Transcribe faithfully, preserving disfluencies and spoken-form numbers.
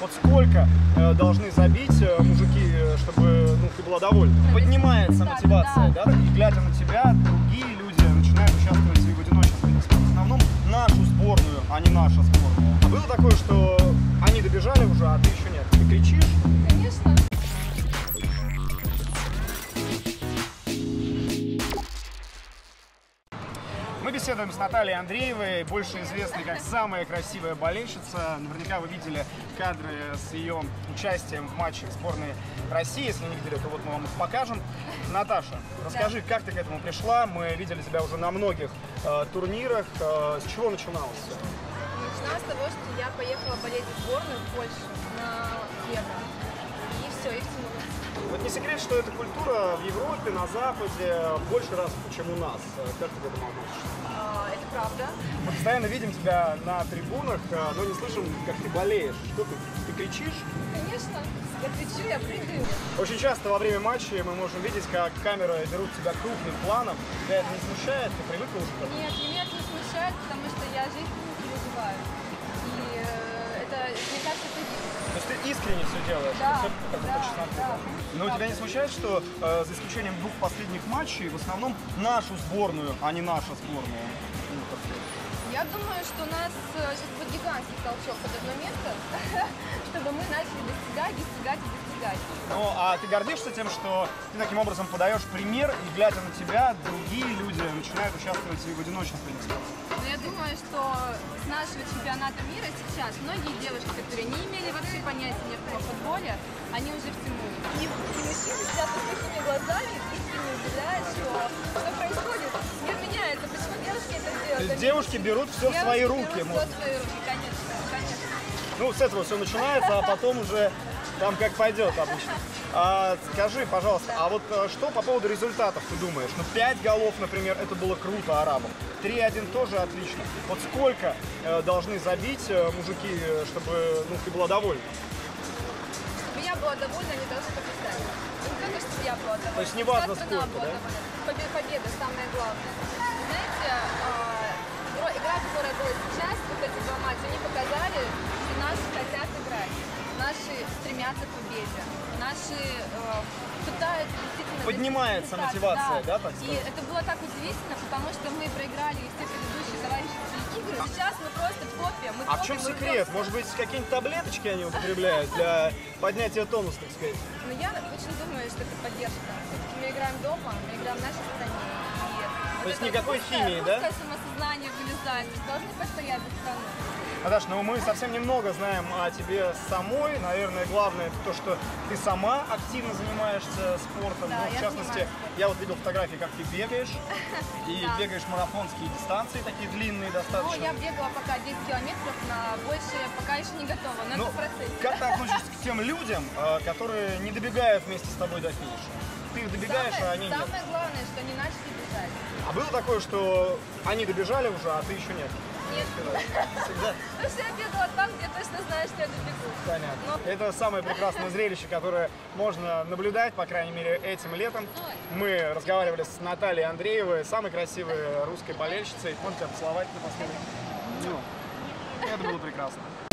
Вот сколько э, должны забить э, мужики, чтобы ну, ты была довольна? Поднимается мотивация, да? И глядя на тебя, другие люди начинают участвовать и в одиночестве. В основном нашу сборную, а не наша сборная. А было такое, что они добежали уже, а ты еще нет? Ты кричишь? Конечно. Мы беседуем с Натальей Андреевой, больше известной как самая красивая болельщица. Наверняка вы видели кадры с ее участием в матчах сборной России. Если не видели, то вот мы вам их покажем. Наташа, расскажи, да. Как ты к этому пришла? Мы видели тебя уже на многих э, турнирах. Э, с чего начиналось все? Начиналось с того, что я поехала болеть в сборную в Польшу на Евро. И все, и втянулась. Вот не секрет, что эта культура в Европе, на Западе больше раз, чем у нас. Как ты к этому относишься? А, это правда. Мы постоянно видим тебя на трибунах, но не слышим, как ты болеешь. Что ты? Ты кричишь? Конечно. Я кричу, я прыгаю. Очень часто во время матчей мы можем видеть, как камеры берут тебя крупным планом. Тебя это не смущает? Ты привыкла уже к этому? Нет, меня это не смущает, потому что я жизнь не переживаю. И э, это, мне кажется, это... То есть ты искренне все делаешь? Да, все, как да, да, да. Но тебя не смущает, что э, за исключением двух последних матчей, в основном нашу сборную, а не наша сборная? Ну, я думаю, что у нас сейчас будет гигантский толчок под одно место, чтобы мы начали достигать, достигать и достигать. Ну, а ты гордишься тем, что ты таким образом подаешь пример, и глядя на тебя, другие люди начинают участвовать и в одиночестве? Ну, я думаю, что с нашего чемпионата мира сейчас многие девушки, которые не имели вообще понятия ни о футболе, они уже втянули. И, и мужчины сидят с такими глазами, искренне удивляют, что, что происходит. Мир меняется, почему девушки это делают? То есть девушки берут все в свои руки. Берут все в свои руки, конечно, конечно. Ну, с этого все начинается, а потом уже там как пойдет обычно. А, скажи, пожалуйста, а вот что по поводу результатов ты думаешь? Ну, пять голов, например, это было круто арабам. три один тоже отлично. Вот сколько э, должны забить э, мужики, чтобы ну, ты была довольна? Чтобы я была довольна, они должны побеждать. Не только, чтобы я была довольна. То есть не важно Вся сколько, была да? Победа, победа самое главное. Знаете, э, игра, которая была сейчас, вот эти два матча, они показали, что наши хотят играть. Наши стремятся к победе. Наши э, пытаются действительно... Поднимается мотивация, да, да, так и сказать? это было так удивительно, потому что мы проиграли все предыдущие товарищеские игры. Сейчас мы просто в топе. Мы А в чем секрет? Может быть, какие-нибудь таблеточки они употребляют для поднятия тонуса, так сказать? Но я очень думаю, что это поддержка. Все-таки мы играем дома, мы играем в нашей стране. И То есть вот никакой русское, химии, да? русское самосознание вылезает. Мы должны постоять за страну. Наташа, ну мы совсем немного знаем о тебе самой. Наверное, главное это то, что ты сама активно занимаешься спортом. Да, ну, в я частности, я вот видел фотографии, как ты бегаешь. И Да. бегаешь марафонские дистанции, такие длинные достаточно. Ну, я бегала пока десять километров, на больше пока еще не готова, но Ну, это в процессе. как ты относишься к тем людям, э, которые не добегают вместе с тобой до финиша? Ты добегаешь, самое, а они нет. самое главное, что они начали бежать. А было такое, что они добежали уже, а ты еще нет? Нет. Всегда? Потому что я бегала там, где точно знаю, что я добегу. Понятно. Но... Это самое прекрасное зрелище, которое можно наблюдать, по крайней мере, этим летом. Мы разговаривали с Натальей Андреевой, самой красивой русской болельщицей. Можно тебя поцеловать напоследок? Ну, это было прекрасно.